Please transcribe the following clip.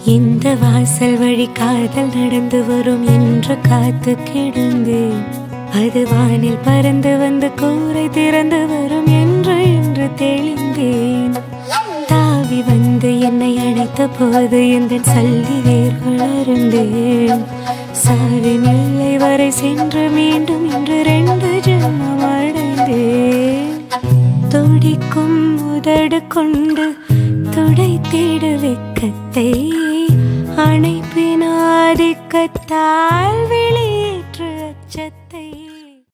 இந்த வாசல் வழி காதல் நடந்து வரும் என்று காத்து கிடந்தேன். அது வானில் பறந்து வந்து கூரை திறந்து வரும் என்று தெளிந்தேன். தாவி வந்து என்னை அணைத்த போது எந்த சல்லி வேர்கள் அருந்தேன். சாவின் எல்லை வரை சென்று மீண்டும் இன்று 2 ஜென்மம் அடைந்தேன். துடிக்கும் உதடு கொண்டு துடைத்திடு வெட்கத்தை, அணைப்பின் ஆதிக்கத்தால் வெளியேற்று அச்சத்தை.